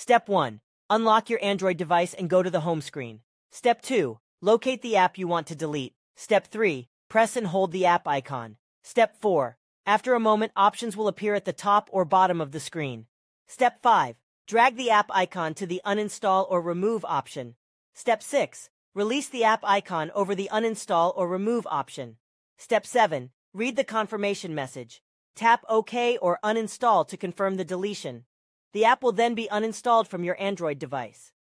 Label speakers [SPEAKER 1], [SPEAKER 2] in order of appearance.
[SPEAKER 1] Step 1. Unlock your Android device and go to the home screen. Step 2. Locate the app you want to delete. Step 3. Press and hold the app icon. Step 4. After a moment, options will appear at the top or bottom of the screen. Step 5. Drag the app icon to the uninstall or remove option. Step 6. Release the app icon over the uninstall or remove option. Step 7. Read the confirmation message. Tap OK or uninstall to confirm the deletion. The app will then be uninstalled from your Android device.